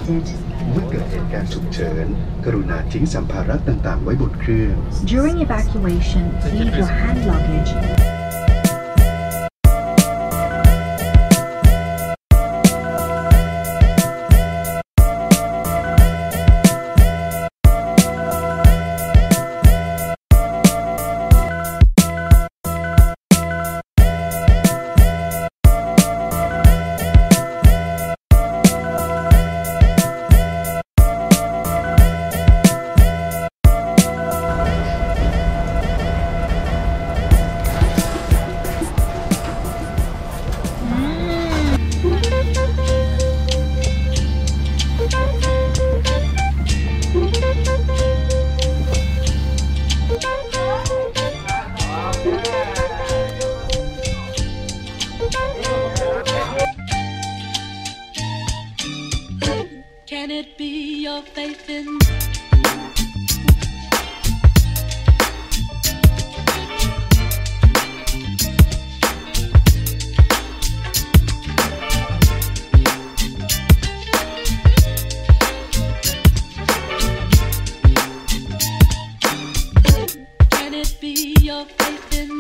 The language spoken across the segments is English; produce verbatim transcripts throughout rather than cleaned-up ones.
evacuated. เมื่อเกิดเหตุการณ์ฉุกเฉินกรุณาทิ้งสัมภาระต่างๆไว้บนเครื่อง During evacuation, leave your hand luggage. Can it be your faith in Can it be your faith in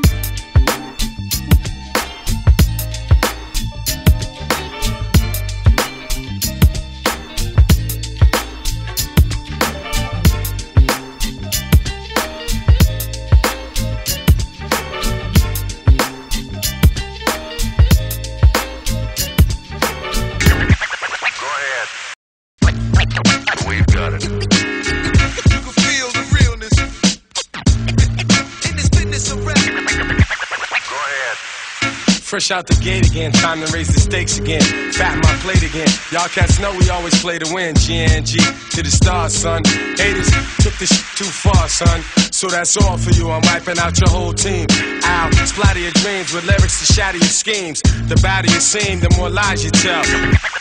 We've got it. You can feel the realness in this business of rap. Go ahead. Fresh out the gate again, time to raise the stakes again. Fatten my plate again. Y'all cats know we always play to win. G N G to the stars, son. Haters took this shit too far, son. So that's all for you. I'm wiping out your whole team. I'll splatter your dreams with lyrics to shatter your schemes. The badder you seem, the more lies you tell.